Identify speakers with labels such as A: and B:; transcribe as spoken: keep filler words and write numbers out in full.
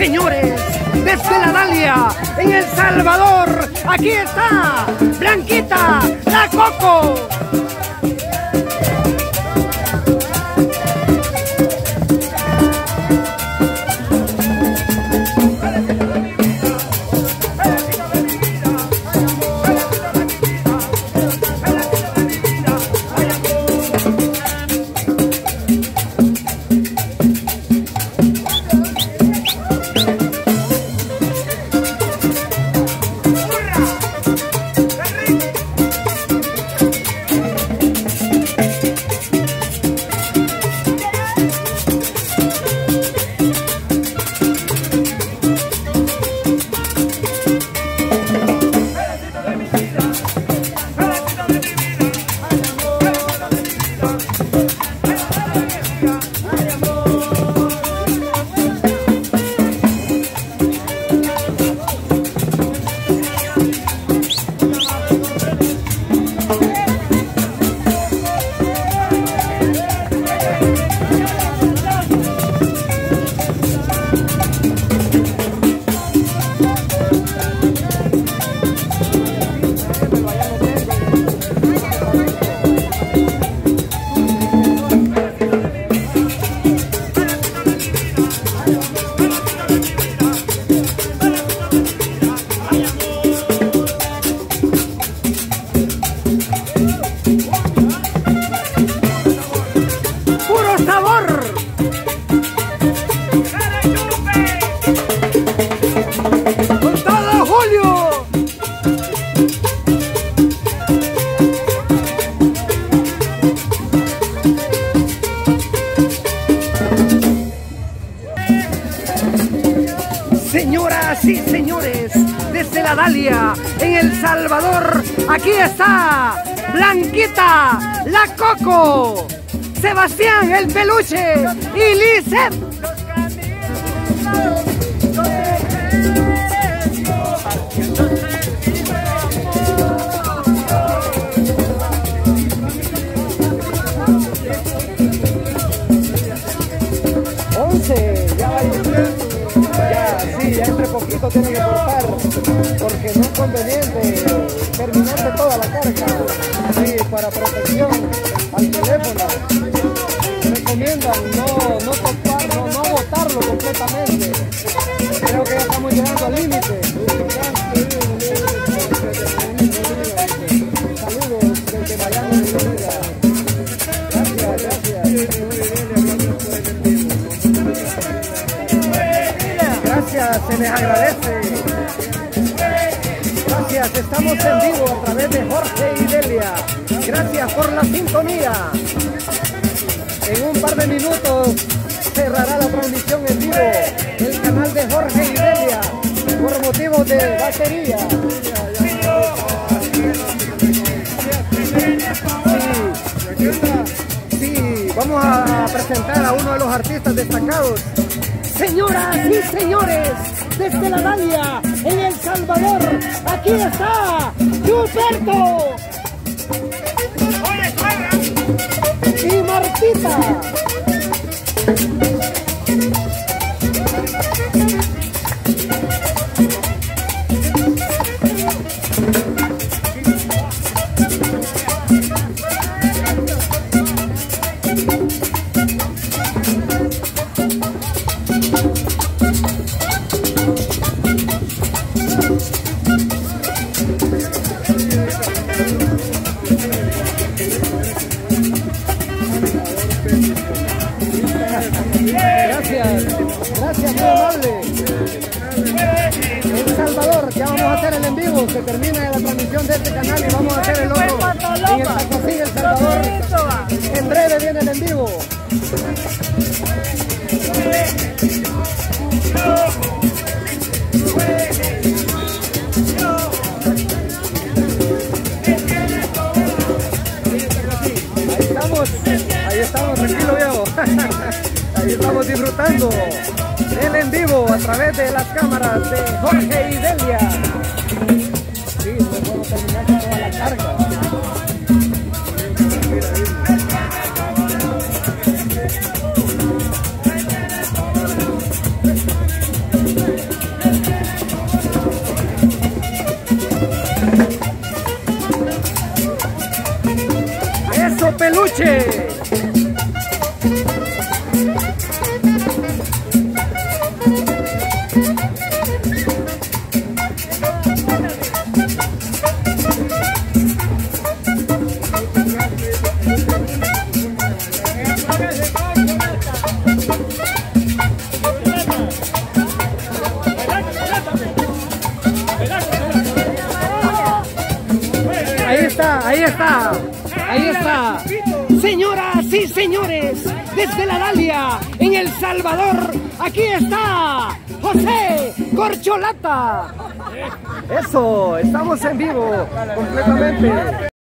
A: señores, desde la Dalia, en El Salvador, aquí está Blanquita, la Coco. Señoras y señores, desde la Dalia, en El Salvador, aquí está Blanquita, la Coco, Sebastián, el Peluche y Lizeth. once, ya va ya, sí, ya entre poquito tiene que cortar, porque no es conveniente terminarse toda la carga, sí, para protección al teléfono. Recomiendan no, no tocar, no, no botarlo completamente. Creo que ya estamos llegando al límite. Saludos desde Miami, Florida. Gracias, gracias. Gracias, se les agradece. Gracias, estamos en vivo a través de Jorge y Delia. Gracias por la sintonía. En un par de minutos cerrará la transmisión en vivo el canal de Jorge y Delia por motivos de batería. Sí, sí, vamos a presentar a uno de los artistas destacados. Señoras y señores, desde la Dalia, en El Salvador, aquí está Gilberto y Martita. Gracias, gracias, muy amable. El Salvador, ya vamos a hacer el en vivo, se termina la transmisión de este canal y vamos a hacer el otro en el Tacocín El Salvador. En breve viene el en vivo. Ahí estamos, ahí estamos, tranquilo viejo. Ahí estamos disfrutando el en vivo a través de las cámaras de Jorge y Delia. Sí, no podemos terminar con toda la carga.
B: Señoras y señores, desde la Dalia, en El Salvador, aquí está José Corcholata.
A: Eso, estamos en vivo completamente.